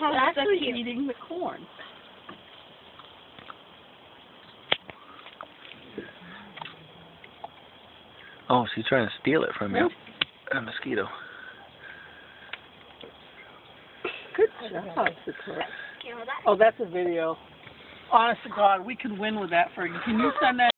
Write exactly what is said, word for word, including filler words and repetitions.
actually eating the corn. Oh, she's trying to steal it from you. Nope. A mosquito. Good job, Sakura. Oh, that's a video. Honest to God, we could win with that, Fergie. Can you send that?